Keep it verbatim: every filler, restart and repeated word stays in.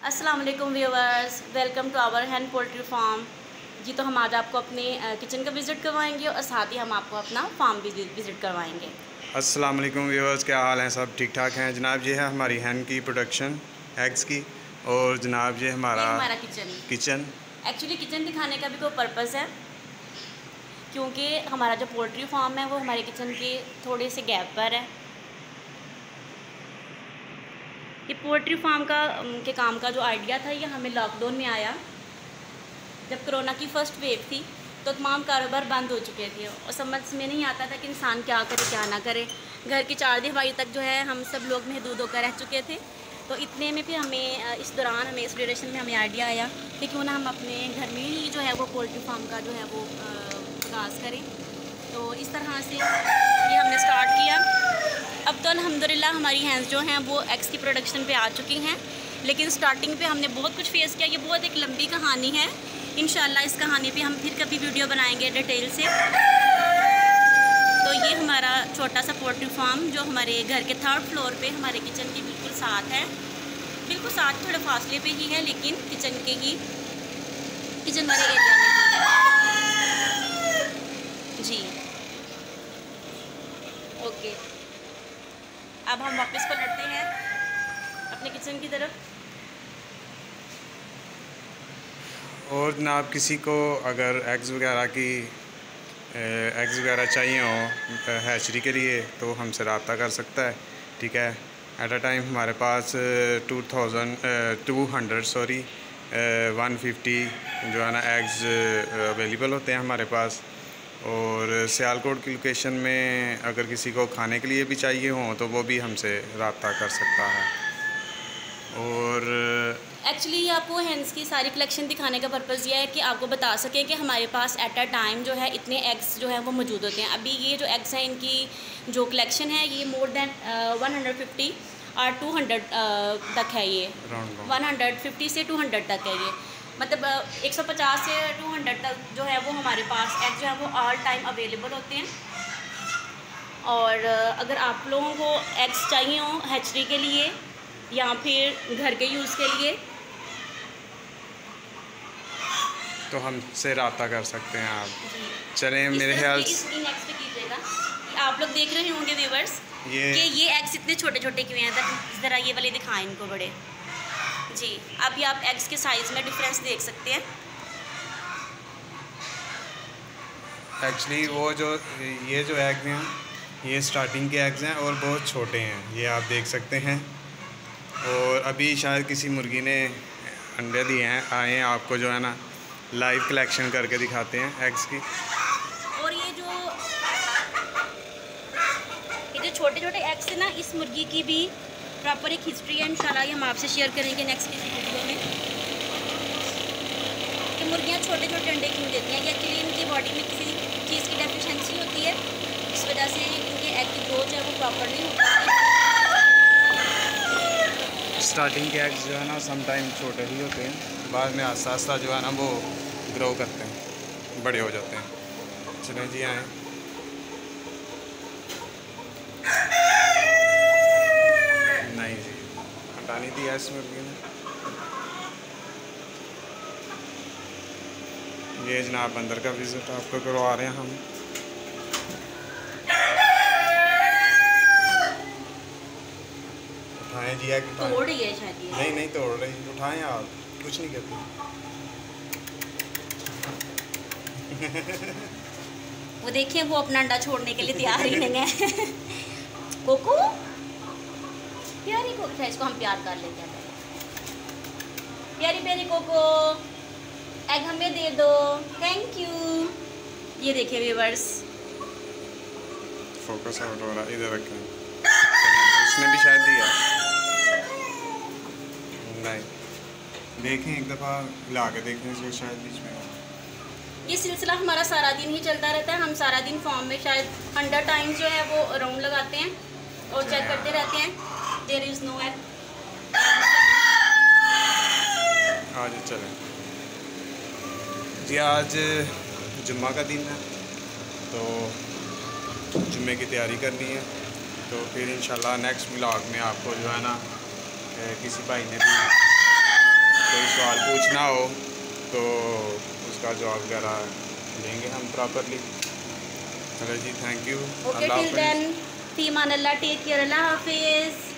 अस्सलाम वालेकुम viewers, welcome to our hand poultry farm. जी तो हम आज आपको अपने किचन का विज़िट करवाएंगे और साथ ही हम आपको अपना फार्म भी विज़िट करवाएंगे। अस्सलाम वालेकुम व्यूअर्स, क्या हाल हैं? सब ठीक ठाक हैं जनाब। ये है हमारी हैन की प्रोडक्शन एग्स की, और जनाब ये हमारा ये हमारा किचन किचन एक्चुअली किचन दिखाने का भी कोई पर्पज़ है, क्योंकि हमारा जो पोल्ट्री फार्म है वो हमारे किचन के थोड़े से गैप पर है। ये पोल्ट्री फार्म का के काम का जो आइडिया था ये हमें लॉकडाउन में आया। जब कोरोना की फ़र्स्ट वेव थी तो तमाम कारोबार बंद हो चुके थे और समझ में नहीं आता था कि इंसान क्या करे क्या ना करे। घर की चार दीवारी तक जो है हम सब लोग महदूद होकर रह चुके थे। तो इतने में फिर हमें इस दौरान हमें इस ड्यूरेशन में हमें आइडिया आया कि क्यों ना हम अपने घर में ही जो है वो पोल्ट्री फार्म का जो है वो आगाज़ करें। तो इस तरह से ये हमने स्टार्ट किया। अब तो अल्हम्दुलिल्लाह हमारी हैंस जो हैं वो एग्स की प्रोडक्शन पे आ चुकी हैं, लेकिन स्टार्टिंग पे हमने बहुत कुछ फेस किया। ये बहुत एक लंबी कहानी है, इंशाल्लाह इस कहानी पे हम फिर कभी वीडियो बनाएंगे डिटेल से। तो ये हमारा छोटा सा पोल्ट्री फार्म जो हमारे घर के थर्ड फ्लोर पे हमारे किचन के बिल्कुल साथ है, बिल्कुल साथ थोड़े फासले पे ही है, लेकिन किचन के ही किचन वाले एरिया में ही है जी। ओके, अब हम वापस पलटते हैं अपने किचन की तरफ। और जनाब किसी को अगर एग्स वगैरह की एग्स वगैरह चाहिए हो हैचरी के लिए तो हमसे रब्ता कर सकता है, ठीक है। एट अ टाइम हमारे पास two thousand two hundred sorry one fifty जो है ना एग्स अवेलेबल होते हैं हमारे पास। और सियालकोट की लोकेशन में अगर किसी को खाने के लिए भी चाहिए हो तो वो भी हमसे रब्ता कर सकता है। और एक्चुअली आपको हैंस की सारी कलेक्शन दिखाने का पर्पज़ ये है कि आपको बता सकें कि हमारे पास एट अ टाइम जो है इतने एग्स जो है वो मौजूद होते हैं। अभी ये जो एग्स हैं इनकी जो कलेक्शन है ये more than one hundred fifty और टू हंड्रेड तक है। ये वन हंड्रेड फिफ्टी से टू हंड्रेड तक है। ये मतलब एक सौ पचास से टू हंड्रेड तक जो है वो हमारे पास एग जो है वो ऑल टाइम अवेलेबल होते हैं। और अगर आप लोगों को एग्स चाहिए हो हैचरी के लिए या फिर घर के यूज़ के लिए तो हमसे रब्ता कर सकते हैं आप। चलें, मेरे ख्याल से नेक्स्ट कीजिएगा। आप लोग देख रहे होंगे व्यूवर्स ये कि ये एग्स इतने छोटे छोटे क्यों हैं, ज़रा ये वाले दिखाएं इनको बड़े जी। अभी आप एग्स के साइज़ में डिफरेंस देख सकते हैं। एक्चुअली वो जो ये जो एग हैं ये स्टार्टिंग के एग्स हैं और बहुत छोटे हैं, ये आप देख सकते हैं। और अभी शायद किसी मुर्गी ने अंडे दिए हैं, आए हैं आपको जो है ना लाइव कलेक्शन करके दिखाते हैं एग्स की। और ये जो ये जो छोटे छोटे एग्स हैं ना, इस मुर्गी की भी प्रॉपर एक हिस्ट्री है, इंशाल्लाह ये हम आपसे शेयर करेंगे नेक्स्ट किसी वीडियो में कि मुर्गियाँ छोटे छोटे अंडे क्यों देती हैं। एक्चुअली इनकी बॉडी में किसी चीज़ की डेफिशिएंसी होती है, इस वजह से इनके एग की ग्रोथ जो है वो प्रॉपर नहीं हो पाती। स्टार्टिंग के एग्स जो है ना सम टाइम छोटे ही होते हैं, बाद में आस्ता आस्ता जो है ना वो ग्रो करते हैं, बड़े हो जाते हैं। चलें जी, आएँ। नहीं जी, हटा नहीं दिया इस मुर्गी ने। ये जनाब अंदर का विज़िट आपको करवा रहे हैं हम। उठाएं जी, एग तोड़ रही है शायद ये। नहीं नहीं तोड़ रही, उठाएं आप, कुछ नहीं कहते। वो देखिए वो अपना अंडा छोड़ने के लिए तैयार ही नहीं है। कोको प्यारी कोको है, इसको हम प्यार कर लेते हैं। प्यारी प्यारी कोको एग हमें दे दो, थैंक यू। ये देखिए व्यूअर्स, फोकस आउट हो रहा है, इधर रखें। उसने भी शायद दिया नहीं, देखें एक दफ़ा ला के देखें इसको, शायद बीच में। ये सिलसिला हमारा सारा दिन ही चलता रहता है। हम सारा दिन फॉर्म में शायद हंड्रेड टाइम्स जो है वो राउंड लगाते हैं और चेक करते रहते हैं देयर इज़ नो एग। आज चलें जी, आज जुम्मा का दिन है तो जुम्मे की तैयारी करनी है। तो फिर इंशाल्लाह नेक्स्ट व्लॉग में आपको जो है ना किसी भाई ने भी बेचना हो तो उसका जॉब वगैरह लेंगे हम प्रॉपरली। चलो जी, thank you. Okay, till then, फी मान अल्लाह, टेक केयर, अल्लाह हाफिज़।